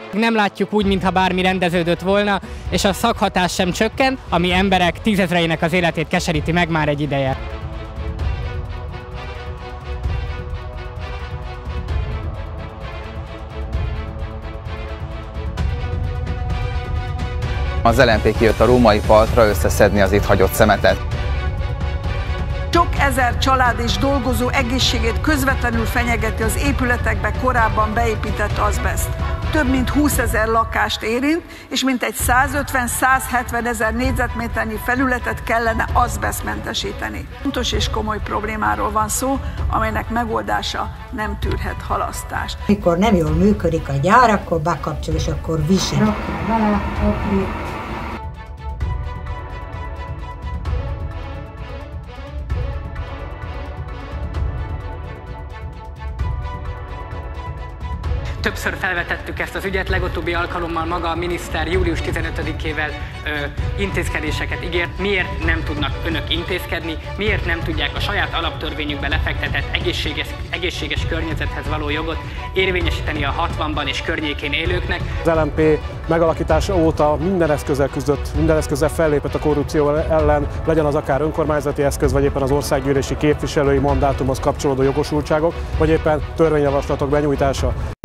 Nem látjuk úgy, mintha bármi rendeződött volna, és a szakhatás sem csökkent, ami emberek tízezreinek az életét keseríti meg már egy ideje. Az LMP kijött a római partra összeszedni az itt hagyott szemetet. Sok ezer család és dolgozó egészségét közvetlenül fenyegeti az épületekbe korábban beépített azbeszt. Több mint 20 000 lakást érint, és mintegy 150-170 ezer négyzetméternyi felületet kellene azbesztmentesíteni. Fontos és komoly problémáról van szó, amelynek megoldása nem tűrhet halasztást. Mikor nem jól működik a gyár, akkor bekapcsol, és akkor visít. Többször felvetettük ezt az ügyet, legutóbbi alkalommal maga a miniszter július 15-ével intézkedéseket ígért. Miért nem tudnak önök intézkedni, miért nem tudják a saját alaptörvényükbe lefektetett egészséges környezethez való jogot érvényesíteni a 60-ban és környékén élőknek? Az LMP megalakítása óta minden eszközzel küzdött, minden eszközzel fellépett a korrupció ellen, legyen az akár önkormányzati eszköz, vagy éppen az országgyűlési képviselői mandátumhoz kapcsolódó jogosultságok, vagy éppen törvényjavaslatok benyújtása.